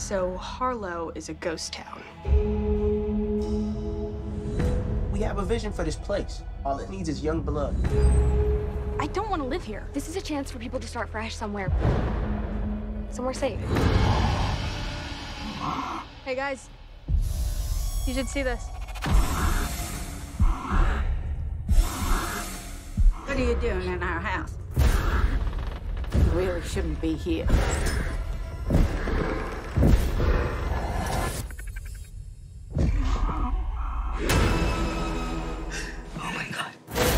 So Harlow is a ghost town. We have a vision for this place. All it needs is young blood. I don't want to live here. This is a chance for people to start fresh somewhere. Somewhere safe. Hey guys, you should see this. What are you doing in our house? You really shouldn't be here. Oh my God.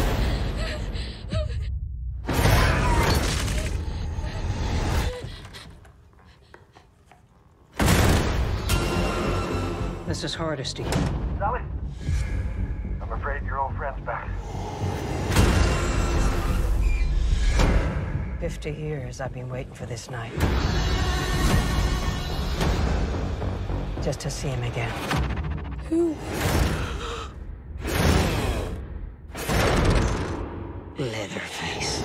This is Hardesty. Sally? I'm afraid your old friend's back. 50 years I've been waiting for this night. Just to see him again. Who? Leatherface.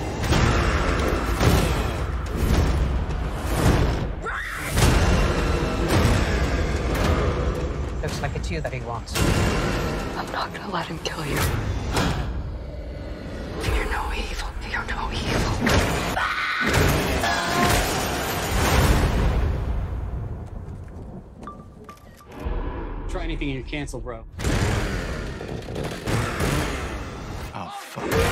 Looks like it's you that he wants. I'm not gonna let him kill you. Fear no evil. Fear no evil. Try anything and you're canceled, bro. Oh, fuck.